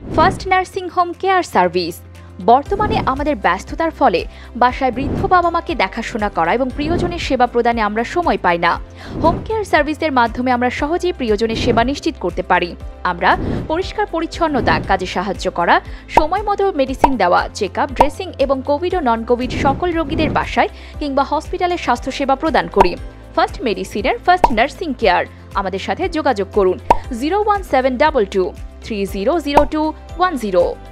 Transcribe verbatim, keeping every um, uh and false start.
First nursing home care service. বর্তমানে আমাদের ব্যস্ততার ফলে বাসায় বৃদ্ধ বাবা মাকে দেখাশোনা করা এবং প্রিয়জনের সেবা প্রদানে আমরা সময় পাই না। হোম কেয়ার সার্ভিসের মাধ্যমে আমরা সহজেই প্রিয়জনের সেবা নিশ্চিত করতে পারি। আমরা পরিষ্কার পরিচ্ছন্নতা, কাজে সাহায্য করা, সময় মতো মেডিসিন দেওয়া, চেক আপ, ড্রেসিং এবং কোভিড ও নন কোভিড সকল রোগীদের বাসায় কিংবা হসপিটালে স্বাস্থ্যসেবা প্রদান করি। ফার্স্ট মেডিসিনের ফার্স্ট নার্সিং কেয়ার। আমাদের সাথে যোগাযোগ করুন zero one seven double two three zero zero two one zero.